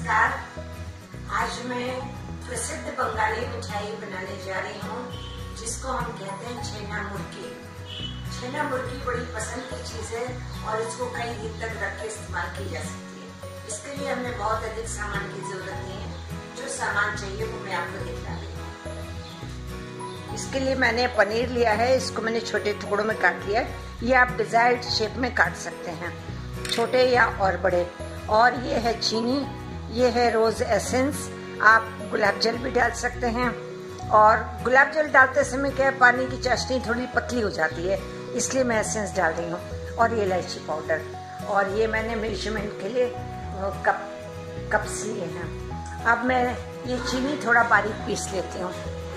नमस्कार। आज मैं प्रसिद्ध बंगाली मिठाई बनाने जा रही हूँ जिसको हम कहते हैं छेना मुर्गी। छेना मुर्गी बड़ी पसंद की चीज है और इसको कई दिन तक रख के इस्तेमाल की जा सकती है। इसके लिए हमें बहुत अधिक सामान की जरूरत नहीं है। जो सामान चाहिए वो मैं आपको दिखा रही हूँ। इसके लिए मैंने पनीर लिया है, इसको मैंने छोटे टुकड़ों में काट लिया है। ये आप डिजायर्ड शेप में काट सकते हैं, छोटे या और बड़े। और ये है चीनी, ये है रोज एसेंस। आप गुलाब जल भी डाल सकते हैं। और गुलाब जल डालते समय क्या है, पानी की चाशनी थोड़ी पतली हो जाती है, इसलिए मैं एसेंस डाल रही हूँ। और ये इलायची पाउडर, और ये मैंने मेजरमेंट के लिए कप्स लिए हैं। अब मैं ये चीनी थोड़ा बारीक पीस लेती हूँ।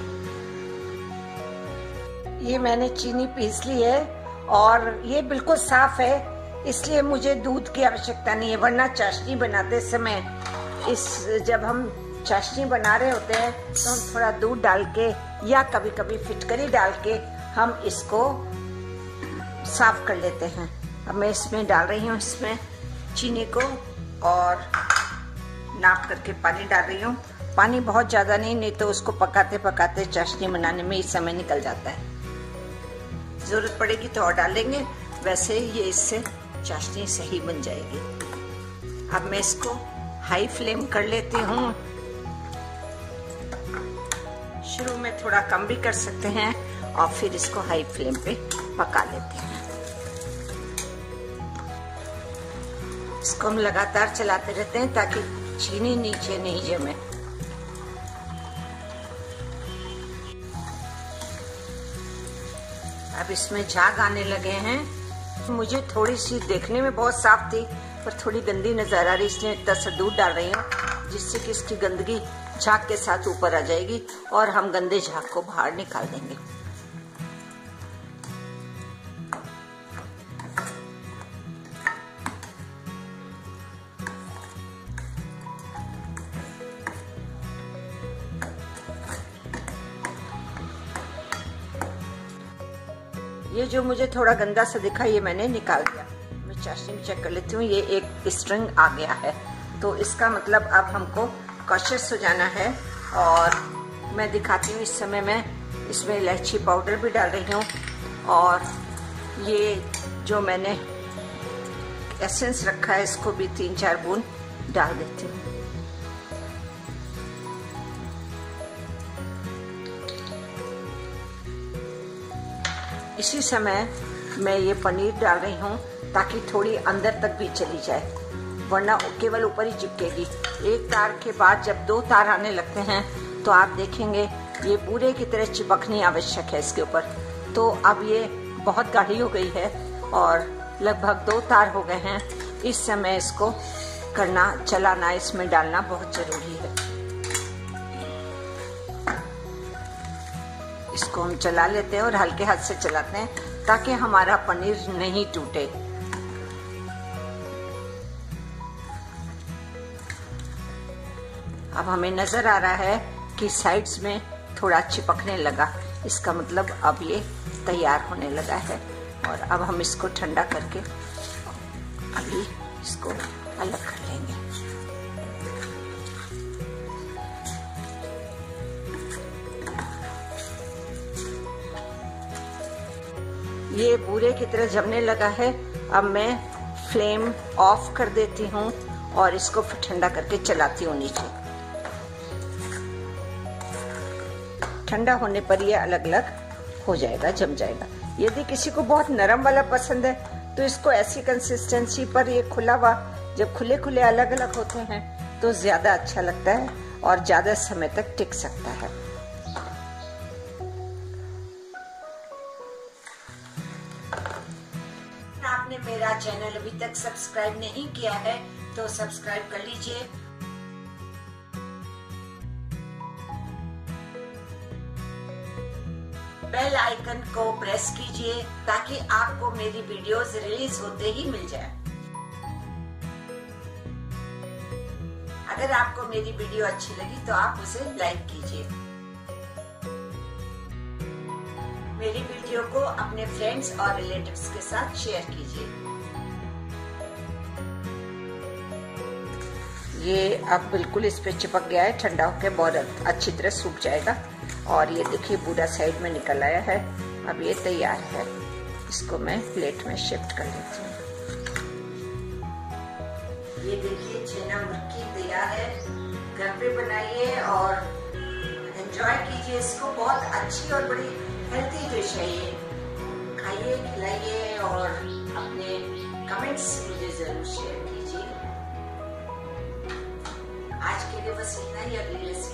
ये मैंने चीनी पीस ली है और ये बिल्कुल साफ है, इसलिए मुझे दूध की आवश्यकता नहीं है। वरना चाशनी बनाते समय जब हम चाशनी बना रहे होते हैं तो हम थोड़ा दूध डाल के या कभी कभी फिटकरी डाल के हम इसको साफ कर लेते हैं। अब मैं इसमें डाल रही हूँ इसमें चीनी को और नाप करके पानी डाल रही हूँ। पानी बहुत ज़्यादा नहीं तो उसको पकाते पकाते चाशनी बनाने में ही समय निकल जाता है। ज़रूरत पड़ेगी तो और डालेंगे, वैसे ये इससे चाशनी सही बन जाएगी। अब मैं इसको हाई फ्लेम कर लेती हूँ। शुरू में थोड़ा कम भी कर सकते हैं और फिर इसको हाई फ्लेम पे पका लेते हैं। इसको हम लगातार चलाते रहते हैं ताकि चीनी नीचे नहीं जमे। अब इसमें झाग आने लगे हैं। मुझे थोड़ी सी देखने में बहुत साफ थी पर थोड़ी गंदी नजर आ रही, इसलिए इतना सा दूध डाल रही हूँ जिससे कि इसकी गंदगी झाग के साथ ऊपर आ जाएगी और हम गंदे झाग को बाहर निकाल देंगे। ये जो मुझे थोड़ा गंदा सा दिखा ये मैंने निकाल दिया। मैं चाशनी में चेक कर लेती हूँ, ये एक स्ट्रिंग आ गया है, तो इसका मतलब अब हमको कॉशियस हो जाना है। और मैं दिखाती हूँ, इस समय मैं इसमें इलायची पाउडर भी डाल रही हूँ और ये जो मैंने एसेंस रखा है इसको भी 3-4 बूंद डाल देती हूँ। इसी समय मैं ये पनीर डाल रही हूँ ताकि थोड़ी अंदर तक भी चली जाए, वरना केवल ऊपर ही चिपकेगी। एक तार के बाद जब 2 तार आने लगते हैं तो आप देखेंगे ये पूरे की तरह चिपकनी आवश्यक है इसके ऊपर। तो अब ये बहुत गाढ़ी हो गई है और लगभग 2 तार हो गए हैं। इस समय इसको करना, चलाना, इसमें डालना बहुत जरूरी है। इसको हम चला लेते हैं और हल्के हाथ से चलाते हैं ताकि हमारा पनीर नहीं टूटे। अब हमें नजर आ रहा है कि साइड्स में थोड़ा चिपकने लगा, इसका मतलब अब ये तैयार होने लगा है। और अब हम इसको ठंडा करके अभी इसको अलग कर लेंगे। ये पूरे की तरह जमने लगा है। अब मैं फ्लेम ऑफ कर देती हूँ और इसको फिर ठंडा करके चलाती हूँ नीचे। ठंडा होने पर ये अलग अलग हो जाएगा, जम जाएगा। यदि किसी को बहुत नरम वाला पसंद है तो इसको ऐसी कंसिस्टेंसी पर, ये खुला हुआ जब खुले खुले अलग अलग होते हैं तो ज्यादा अच्छा लगता है और ज्यादा समय तक टिक सकता है। आपने मेरा चैनल अभी तक सब्सक्राइब नहीं किया है तो सब्सक्राइब कर लीजिए। बेल आइकन को प्रेस कीजिए ताकि आपको मेरी वीडियोस रिलीज होते ही मिल जाए। अगर आपको मेरी वीडियो अच्छी लगी तो आप उसे लाइक कीजिए। मेरी वीडियो को अपने फ्रेंड्स और रिलेटिव्स के साथ शेयर कीजिए। ये अब बिल्कुल इस पे चिपक गया है, ठंडा होकर बहुत अच्छी तरह सूख जाएगा। और ये देखिए पूरा साइड में निकल आया है। अब ये तैयार है, इसको मैं प्लेट में शिफ्ट कर लेती हूँ। ये देखिए छेना मुर्की तैयार है। घर पे बनाइए और एंजॉय कीजिए इसको। बहुत अच्छी और बड़ी हेल्थी डिश है ये। खाइए, खिलाइए और अपने कमेंट्स मुझे जरूर शेयर कीजिए। आज के लिए बस इतना ही। अगली रेसिपी